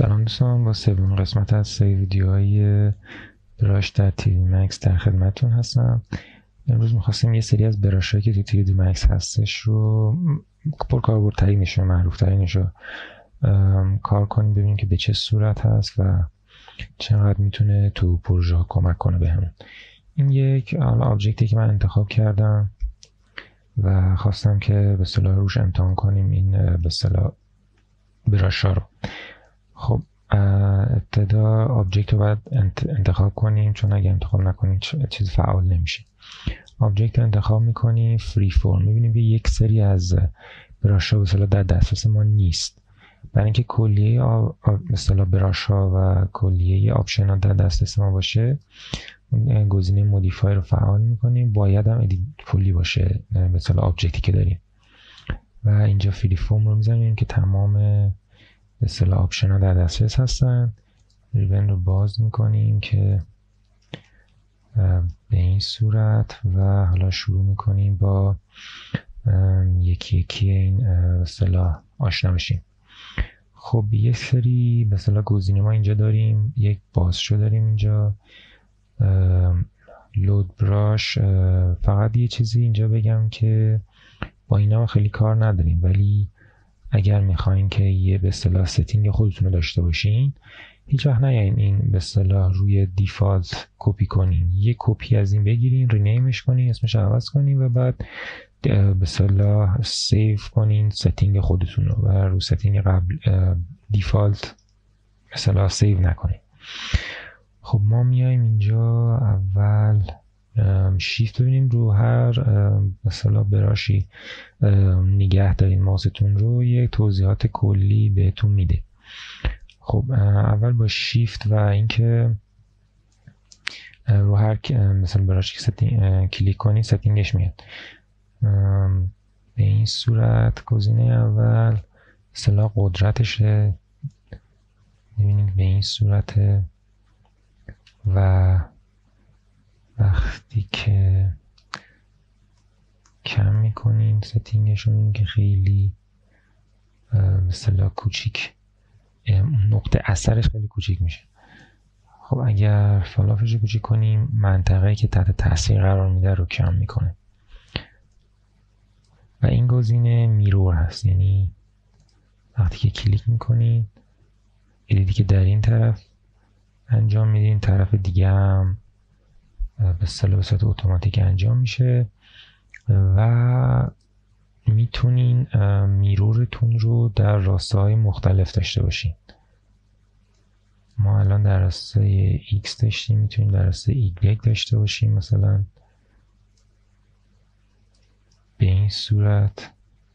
سلام دوستان، با سومین قسمت از سری ویدیوهای براش در تیری مکس در خدمتتون هستم. امروز میخواستیم یه سری از براشایی که تو تیری مکس هستش رو پرکاربردترینش و معروفترینش رو کار کنیم، ببینیم که به چه صورت هست و چقدر میتونه تو پروژه ها کمک کنه بهمون. این یک آبجکتی که من انتخاب کردم و خواستم که به اصطلاح روش امتحان کنیم این به اصطلاح براشا رو. خب ابتدا آبجکت رو باید انتخاب کنیم، چون اگه انتخاب نکنیم چیز فعال نمیشه. آبجکت رو انتخاب میکنیم، فری فرم. میبینیم که یک سری از براشا به اصطلاح در دسترس ما نیست. برای اینکه کلیه به اصطلاح براشا و کلیه آپشن ها در دسترس ما باشه، گزینه مودیفای رو فعال میکنیم. باید هم ادیت کلی باشه به اصطلاح آبجکتی که داریم و اینجا فری فرم رو میزنیم که تمام به اصطلاح آپشن ها در دسترس هستن. ریبن رو باز میکنیم که به این صورت و حالا شروع میکنیم با یکی یکی این به اصطلاح آشنا بشیم. خب یک سری به اصطلاح گزینه ما اینجا داریم. یک بازشو داریم اینجا، لود براش. فقط یه چیزی اینجا بگم که با اینا خیلی کار نداریم، ولی اگر میخواین که یه به اصطلاح ستینگ خودتون رو داشته باشین، هیچ وقت نیاین این به اصطلاح روی دیفالت کپی کنین. یه کپی از این بگیرین، رینیمش کنین، اسمش عوض کنین و بعد به اصطلاح سیو کنین ستینگ خودتون رو و رو ستینگ قبل دیفالت به اصطلاح سیو نکنین. خب ما میایم اینجا اول شیفت ببینیم رو هر به اصطلاح براشی نگه دارین ماوستون رو، یه توضیحات کلی بهتون میده. خب اول با شیفت و اینکه رو هر مثلا براشی کلیک کنی ستینگش میاد. به این صورت گزینه اول اصطلاح قدرتشه، ببینید به این صورت و وقتی که کم میکنین ستینگشون که خیلی مثلا کوچیک، نقطه اثرش خیلی کوچیک میشه. خب اگر فلافش رو کوچیک کنیم، منطقه‌ای که تحت تاثیر قرار میده رو کم میکنه. و این گزینه میرور هست، یعنی وقتی که کلیک میکنین دیدی که در این طرف انجام میدین، طرف دیگه هم به صورت اتوماتیک انجام میشه و میتونین میرورتون رو در راستاهای مختلف داشته باشین. ما الان در راستای X داشتیم، میتونیم در راستای Y داشته باشیم، مثلا به این صورت.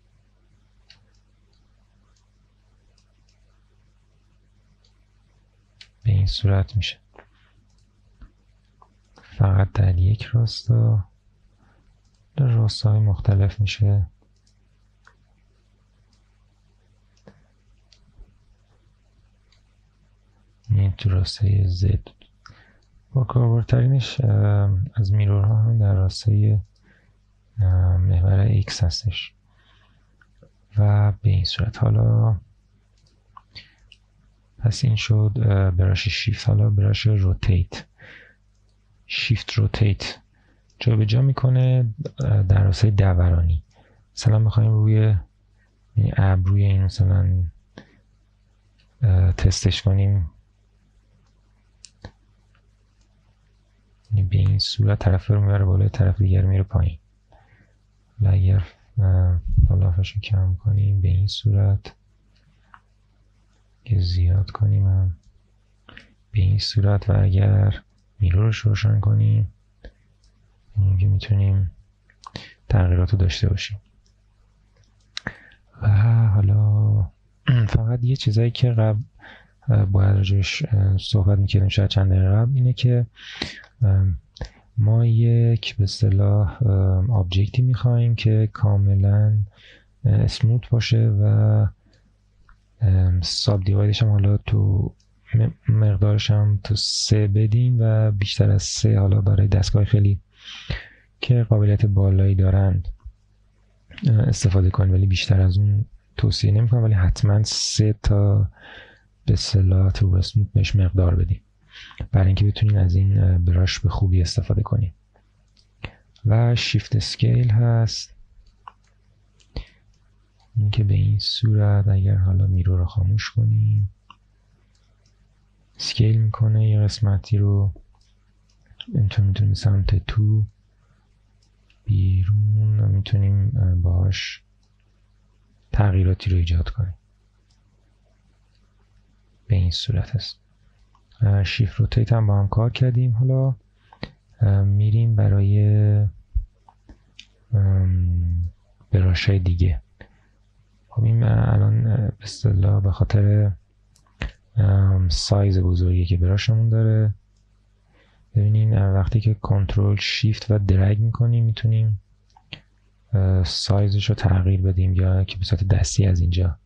به این صورت میشه، فقط در یک راستا، در راستاهای مختلف میشه. این تو راستای Z با کاربردترینش از میرورها هم در راستای محور X هستش و به این صورت. حالا پس این شد براش شیفت. حالا براش روتیت، شیفت روتیت جا به جا میکنه در راستای دورانی. مثلا بخوایم روی ابروی این مثلا تستش کنیم، به این صورت طرف رو میبره بالا، طرف دیگر میره پایین. و اگر فلافش رو کم کنیم به این صورت، که زیاد کنیم هم به این صورت، و اگر میرورش روشن کنیم که میتونیم تغییرات رو داشته باشیم. و حالا فقط یه چیزایی که قبل باید راجعش صحبت میکردیم شاید چند دقیقه قبل، اینه که ما یک به اصطلاح آبجکتی میخوایم که کاملا اسموت باشه و ساب دیوایدش هم حالا تو مقدارش هم تو 3 بدیم و بیشتر از 3 حالا برای دستگاه خیلی که قابلیت بالایی دارند استفاده کنیم، ولی بیشتر از اون توصیه نمیکنم، ولی حتما 3 تا به اصطلاح ترو اسموت بهش مقدار بدیم برای اینکه بتونین از این براش به خوبی استفاده کنیم. و شیفت اسکیل هست، این که به این صورت اگر حالا میرو رو خاموش کنیم اسکیل میکنه یه قسمتی رو، میتونیم سمت تو بیرون میتونیم باهاش تغییراتی رو ایجاد کنیم. به این صورت هست. شیفت روتیت هم با هم کار کردیم. حالا میریم برای براشای دیگه. خب این الان به اصطلاح به خاطر سایز بزرگی که براشمون داره، ببینین وقتی که کنترل شیفت و درگ میکنیم میتونیم سایزش رو تغییر بدیم یا که به صورت دستی از اینجا.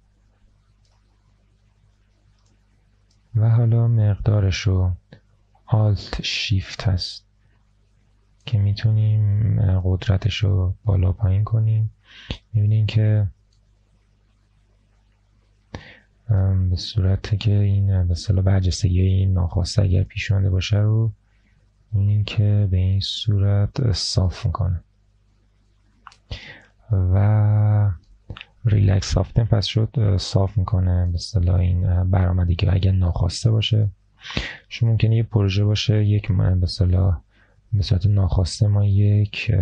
و حالا مقدارش رو آلت شیفت هست که میتونیم قدرتش رو بالا پایین کنیم. میبینیم که به صورت که این به اصطلاح برجستگی این ناخواسته اگر پیش اومده باشه رو میبینیم که به این صورت صاف میکنه. و ریلکس سافتن پس شد صاف میکنه به اصطلاح این برآمدگی اگر ناخواسته باشه. شما ممکنه یه پروژه باشه یک به اصطلاح به صورت ناخواسته ما یک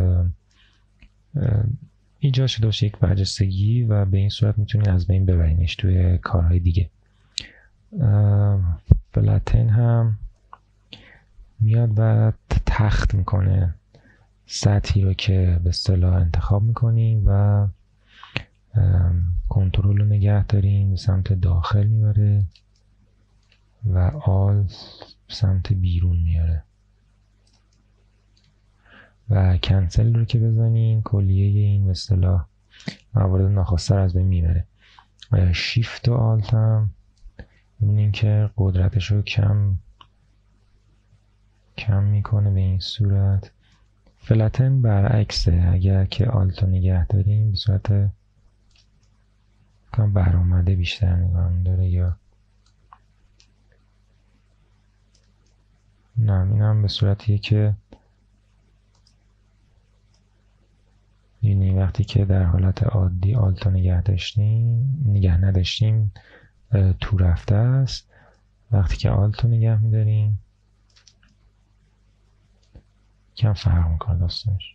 ایجاد شده باشه یک برجستگی و به این صورت میتونید از بین ببرینش توی کارهای دیگه. فلتن هم میاد و تخت میکنه سطحی رو که به اصطلاح انتخاب میکنیم و کنترل رو نگه داریم به سمت داخل میبره و آل سمت بیرون میاره و کنسل رو که بزنیم کلیه این به اصطلاح موارد ناخواسته رو از بین میبره. و شیفت و آلت هم ببینیم که قدرتش رو کم میکنه به این صورت. فلتن برعکسه، اگر که آلت رو نگه داریم به صورت برآمده بیشتر نگاه داره یا نه، این هم به صورتیه که یعنی وقتی که در حالت عادی آلت رو نگه نداشتیم تو رفته است، وقتی که آلت رو نگه میداریم کم فرق میکنه داستانش.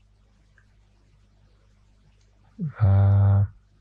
و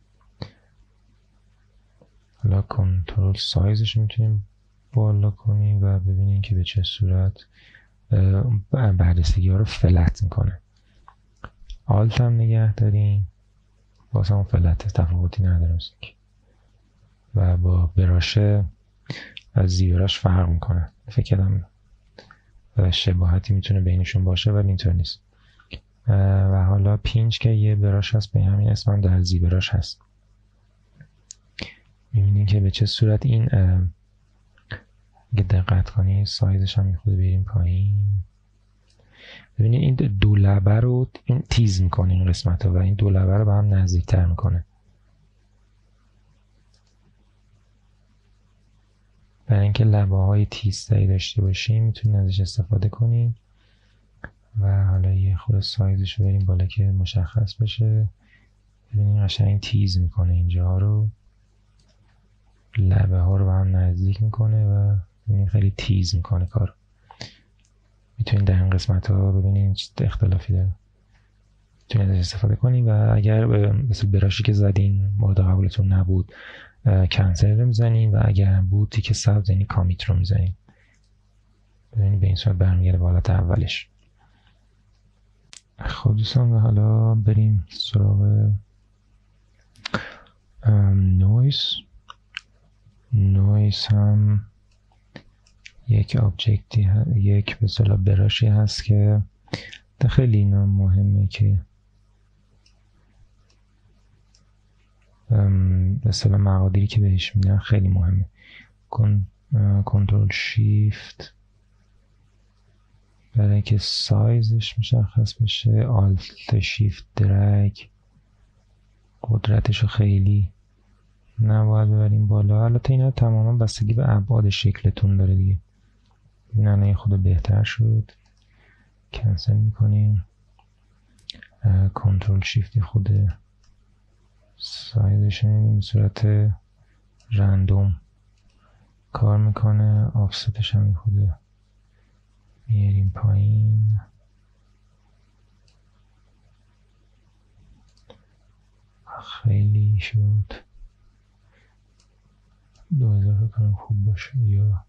حالا کنترل سایزش میتونیم بالا کنیم و ببینیم که به چه صورت برجستگی ها رو فلت میکنه. آلت هم نگه داریم باز هم فلت تفاوتی نداره و با براشه از زیبراش فرق میکنه. فکر کردم شباهتی میتونه بینشون باشه ولی اینطور نیست. و حالا پینچ که یه براش هست به همین اسم هم در زیبراش هست. میبینیم که به چه صورت این اگه دقت کنید سایزش هم میخواد بریم پایین. ببینید این دو لبه رو این تیز میکنه این قسمت ها و این دو لبه رو به هم نزدیک تر میکنه. برای اینکه لبه های تیزتری داشته باشیم میتونید ازش استفاده کنیم. و حالا یه خود سایزش رو بریم بالا که مشخص بشه. ببینید قشنگ تیز میکنه اینجا رو، لبه ها رو به هم نزدیک میکنه و خیلی تیز میکنه کار. میتونید در این قسمت ها ببینید چه اختلافی داره، میتونید ازش استفاده کنید. و اگر مثل براشی که زدین مورد قبولتون نبود کنسل رو میزنیم و اگر بود تیک سبز یعنی کامیت رو میزنیم. ببینید به این صورت برمیگرده به حالت اولش. خب دوستان و حالا بریم سراغ نویز هم یک آبجکتی یک به اصطلاح براشی هست که خیلی اینا مهمه که به اصطلاح مقادیری که بهش میدن خیلی مهمه. کنترل شیفت برای که سایزش مشخص بشه، آلت شیفت درگ قدرتش رو خیلی نباید ببریم بالا. البته اینا تماما بستگی به ابعاد شکلتون داره دیگه. این الان خود بهتر شد. کنسل میکنیم. کنترل شیفتی خود سایزش میدیم به صورت رندوم کار میکنه. آفستش هم خود میاریم پایین. خیلی شد. 2000 کنم خوب باشه یا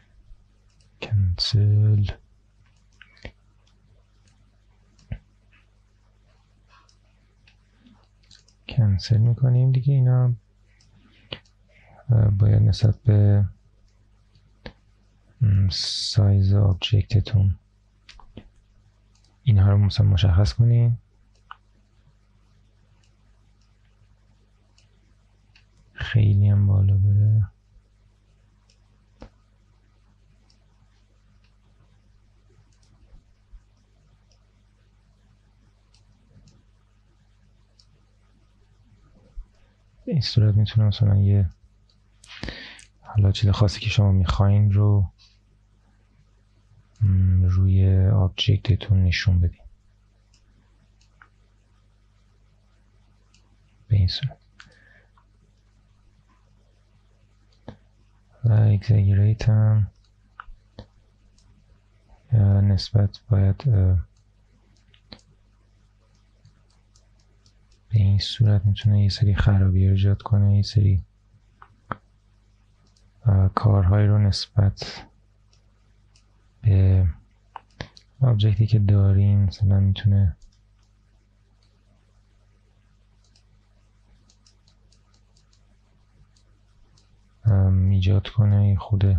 کنسل. کنسل میکنیم دیگه. اینا باید نسبت به سایز آبجکتتون اینها رو مثلا مشخص کنیم. خیلی هم بالا بره. به این صورت میتونه مثلا یه حالا چیز خاصی که شما میخواین رو روی آبجکتتون نشون بدین. به این صورت. و اگزاگریت هم نسبت باید به این صورت میتونه یه سری خرابی ایجاد کنه. یه سری کارهایی رو نسبت به آبجکتی که دارین مثلا میتونه ایجاد کنه. خود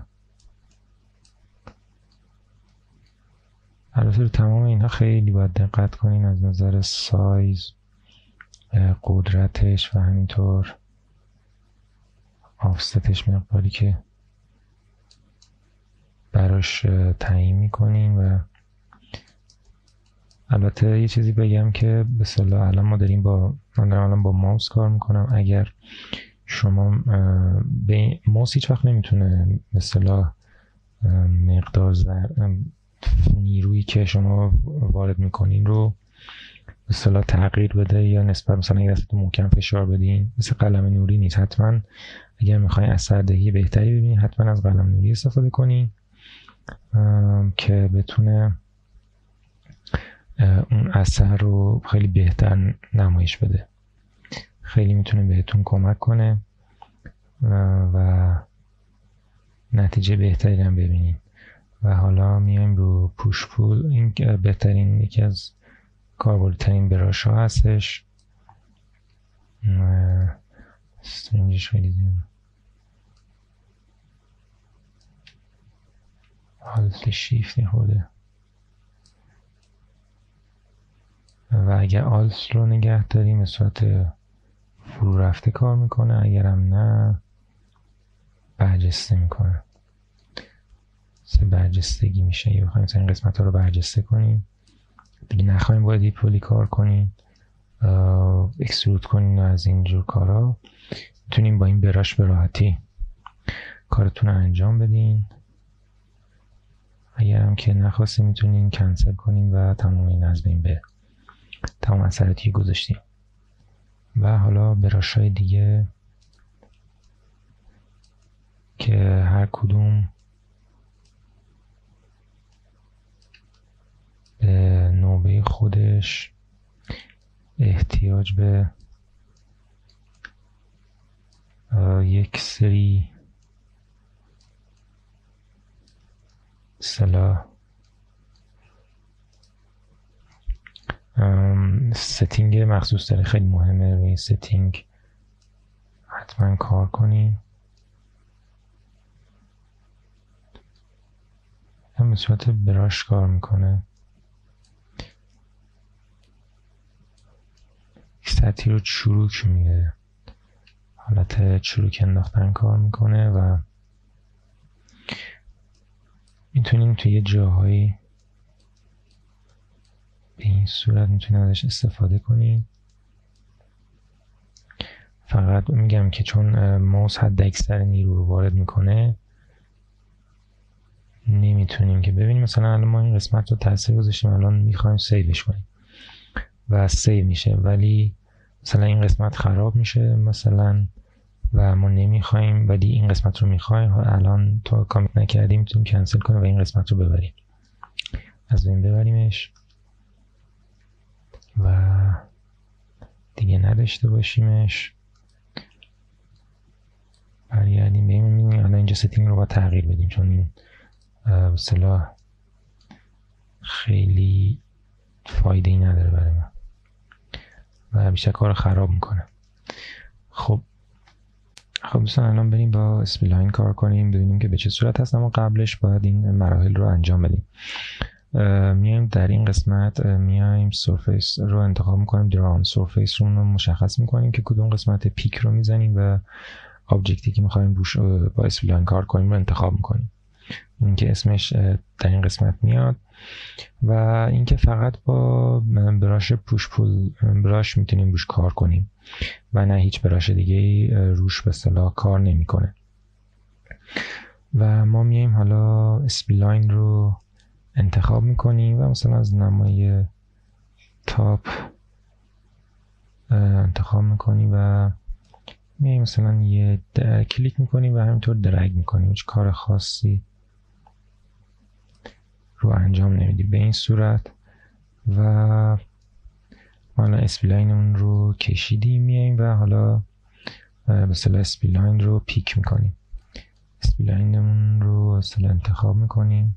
البته تمام اینها خیلی باید دقت کنین از نظر سایز، قدرتش و همینطور آفستش، مقداری که براش تعیین میکنین. و البته یه چیزی بگم که به اصطلاح الان من دارم الان با ماوس کار میکنم. اگر شما به ماوس هیچ وقت نمیتونه به اصطلاح مقدار نیرویی که شما وارد میکنین رو به اصطلاح تغییر بده یا نسبت مثلا اگه دستتون محکم فشار بدین مثل قلم نوری نیست. حتما اگر میخواین اثردهی بهتری ببینید حتما از قلم نوری استفاده کنین که بتونه اون اثر رو خیلی بهتر نمایش بده. خیلی میتونه بهتون کمک کنه و نتیجه بهتری هم ببینید. و حالا میایم رو پوش پول. این بهترین یکی از کاربردترین براش ها هستش. استرنجش خیلی زیاد. حالت شیفت نخورده و اگر آلت رو نگه داریم به صورت فرو رفته کار میکنه. اگرم نه برجسته میکنه. برجستگی میشه. یا بخوایم این قسمت ها رو برجسته کنیم دیگه نخواهیم با ادیت پولی کار کنیم اکسترود کنیم. از اینجور کارا میتونیم با این براش به راحتی کارتون رو انجام بدین. اگر هم که نخواستیم میتونین کنسل کنین و تمام این از بین بره. تمام اثراتی گذاشتیم. و حالا براش های دیگه که هر کدوم به نوبه خودش احتیاج به یک سری اصطلاح ستینگ مخصوص داره. خیلی مهمه روی این ستینگ حتما کار کنین. هم به صورت براش کار میکنه. سطحی رو چروک میده. حالت چروک انداختن کار میکنه و میتونیم توی جاهایی به این صورت میتونیم ازش استفاده کنیم. فقط میگم که چون ماوس حد اکثر نیرو رو وارد میکنه نمیتونیم که ببینیم. مثلا الان ما این قسمت رو تاثیر گذاشتیم، الان میخوایم سیوش کنیم و سیو میشه، ولی مثلا این قسمت خراب میشه مثلا و ما نمیخوایم، ولی این قسمت رو میخوایم. الان تا کامیت نکردیم میتونیم کنسل کنیم و این قسمت رو ببریم، از بین ببریمش و دیگه نداشته باشیمش. برگردیم به این، میبینیم الان اینجا ستینگ رو باید تغییر بدیم چون این به اصطلاح خیلی فایده ای نداره برای من و بیشتر کار خراب میکنه. خب دوستان الان بریم با اسپلاین کار کنیم، ببینیم که به چه صورت هست، اما قبلش باید این مراحل رو انجام بدیم. میایم در این قسمت میایم سرفیس رو انتخاب میکنیم، دران سرفیس رو مشخص میکنیم که کدوم قسمت پیک رو میزنیم و آبجکتی که میخوایم روش با اسپلاین کار کنیم رو انتخاب میکنیم. این که اسمش در این قسمت میاد و اینکه فقط با براش پوش پول براش میتونیم روش کار کنیم و نه هیچ براش دیگه روش به اصطلاح کار نمیکنه. و ما میایم حالا اسپلاین رو انتخاب میکنیم و مثلا از نمای تاپ انتخاب میکنیم و میایم مثلا یه کلیک میکنیم و همینطور درگ میکنیم، هیچ کار خاصی رو انجام نمیدیم به این صورت. و حالا اسپلاینمون رو کشیدیم، میایم و حالا به اصطلاح اسپلاین رو پیک میکنیم، اسپلاینمون رو اصطلاح انتخاب میکنیم،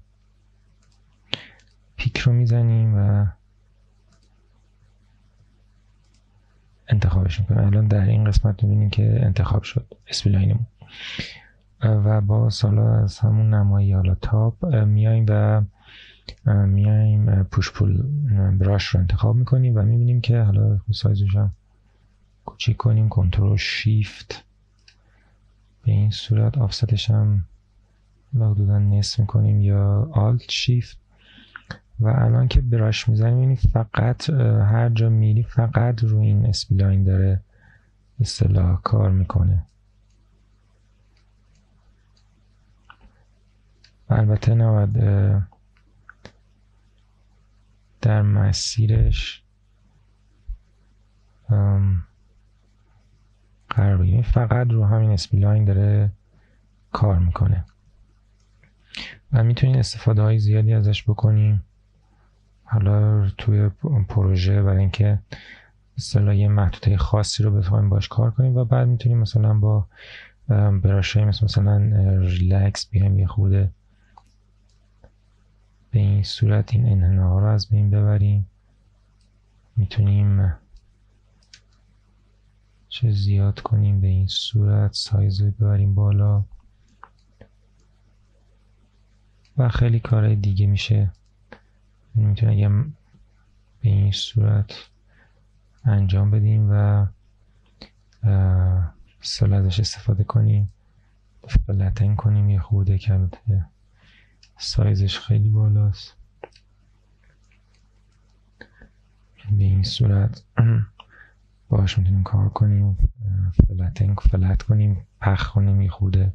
پیک رو میزنیم و انتخابش میکنیم. الان در این قسمت میبینیم که انتخاب شد اسپلاینمون و با سالا از همون نمایی حالا تاپ میایم و میایم پوش پول براش رو انتخاب میکنیم و میبینیم که حالا سایزش هم کوچیک کنیم، کنترل شیفت به این صورت، آفستش هم حدودا نصف میکنیم یا آلت شیفت. و الان که براش میزنیم میبینیم فقط هر جا میری فقط رو این اسپلاین داره اصطلاح کار میکنه. و البته نباید در مسیرش قرار بگیریم، فقط رو همین اسپلاین داره کار میکنه و میتونید استفاده های زیادی ازش بکنیم حالا توی پروژه، برای اینکه اصطلاح یه محدوده خاصی رو بتونیم باش کار کنیم و بعد میتونیم مثلا با براشای مثلا ریلکس بیایم یه خورده به این صورت این انحناها رو از بین ببریم. میتونیم چه زیاد کنیم به این صورت، سایز رو ببریم بالا و خیلی کارهای دیگه میشه میتونیم به این صورت انجام بدیم و ازش استفاده کنیم، فلتن کنیم یه خورده که سایزش خیلی بالاست. به این صورت باش میتونیم کار کنیم، فلت کنیم، پخ کنیم یه خورده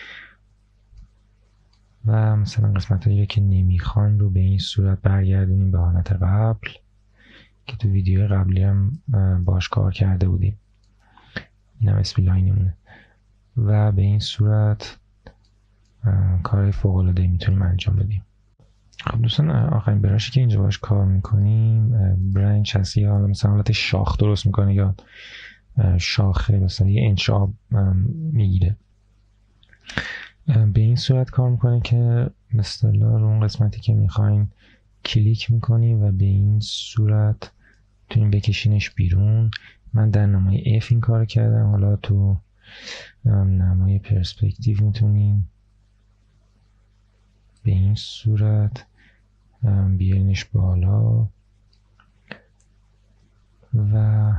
و مثلا قسمت هایی که نمیخوایم رو به این صورت برگردونیم به حالت قبل که تو ویدیو قبلی هم باش کار کرده بودیم. این هم اسپلاینمونه و به این صورت کارهای فوق العاده میتونیم انجام بدیم. خب دوستان آخرین براشی که اینجا باش کار میکنیم برنچ هست، یا مثلا حالت شاخ درست میکنه یا شاخه مثلا یه انشاب میگیره. به این صورت کار میکنه که به اصطلاح رو اون قسمتی که میخواین کلیک میکنیم و به این صورت میتونیم بکشینش بیرون. من در نمای F این کار کردم، حالا تو نمای پرسپکتیو میتونیم به این صورت بیارینش بالا و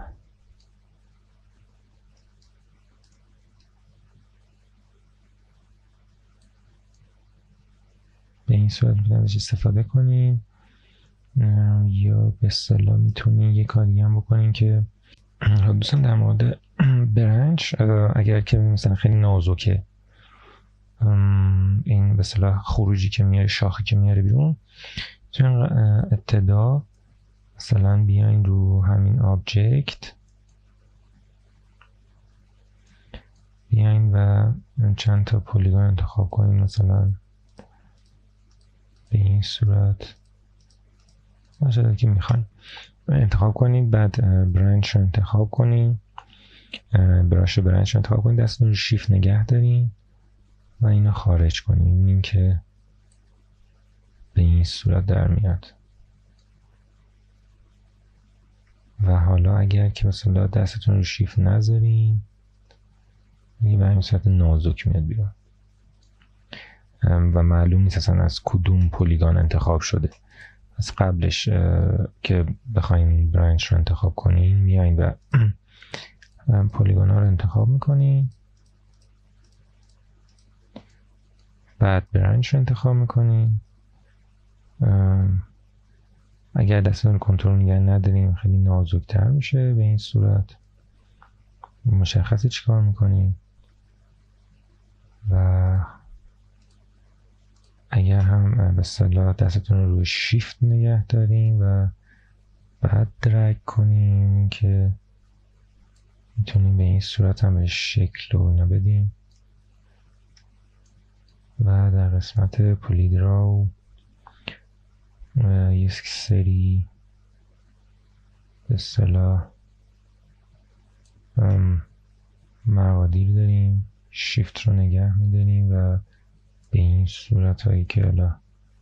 به این صورت میتونید ازش استفاده کنین. یا به اصطلاح میتونین یه کاری هم بکنین که دوستان در مورد برنچ، اگر که مثلا خیلی نازکه این به اصطلاح خروجی که میاره، شاخی که میاره بیرون، میتونین ابتدا مثلا بیاین رو همین آبجکت، بیاین و چند تا پلیگون انتخاب کنین، مثلا به این صورت باشه که میخواین انتخاب کنید. بعد برنچ رو انتخاب کنید، براش برنچ رو انتخاب کنید، دستتون رو شیفت نگه دارین و اینو خارج کنید. میبینین که به این صورت در میاد. و حالا اگر که مثلا دستتون رو شیفت نذارین، این به این صورت نازک میاد بیرون و معلوم نیست اصلا از کدوم پلیگان انتخاب شده. از قبلش که بخواین برنچ رو انتخاب کنین، میایین و پلیگون ها رو انتخاب میکنین، بعد برنچ رو انتخاب میکنین. اگر دستتون کنترل نگه ندارین خیلی نازکتر میشه. به این صورت مشخصی چیکار میکنین. و اگر هم به اصطلاح دستتون رو روی شیفت نگه دارین و بعد درگ کنین که میتونین به این صورت هم به شکل و اینا بدین. و در قسمت پلیدراو یک سری به اصطلاح مقادیر داریم، شیفت رو نگه میداریم و به این صورت هایی که حالا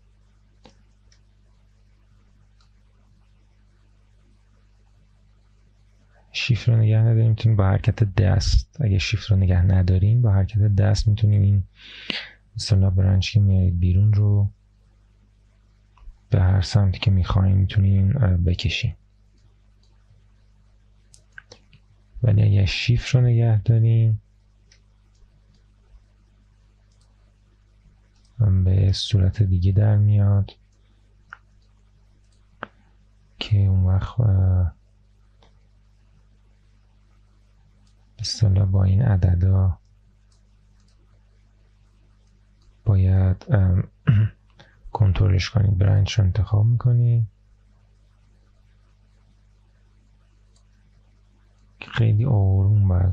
شیفت رو نگه نداریم، میتونیم با حرکت دست، اگه شیفت رو نگه نداریم با حرکت دست میتونیم این مثلا برنچ که میارید بیرون رو به هر سمتی که میخواین میتونین بکشین. ولی اگه شیفت رو نگه داریم به صورت دیگه در میاد که اون وقت اصطلاح با این عددا باید کنترلش کنید. برنچ رو انتخاب میکنید، خیلی آروم باید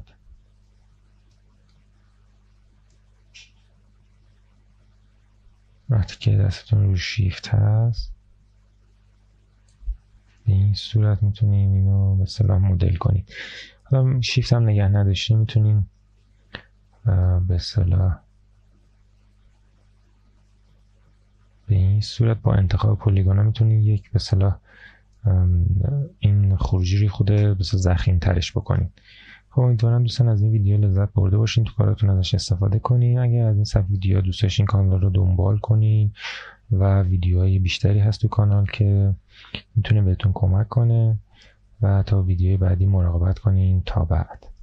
وقتی که دستتون رو شیفت هست به این صورت میتونین اینو به اصطلاح مدل کنید. حالا شیفت هم نگه نداشتیم میتونین به اصطلاح به این صورت با انتخاب پلیگون ها میتونید یک به اصطلاح این خروجی رو خود بسیار ضخیم ترش بکنید. خب امیدوارم دوستان از این ویدیو لذت برده باشین، تو کاراتون ازش استفاده کنین. اگر از این سبک ویدیو دوست داشتین کانال رو دنبال کنین و ویدیوهای بیشتری هست تو کانال که میتونه بهتون کمک کنه. و تا ویدیوی بعدی مراقبت کنین. تا بعد.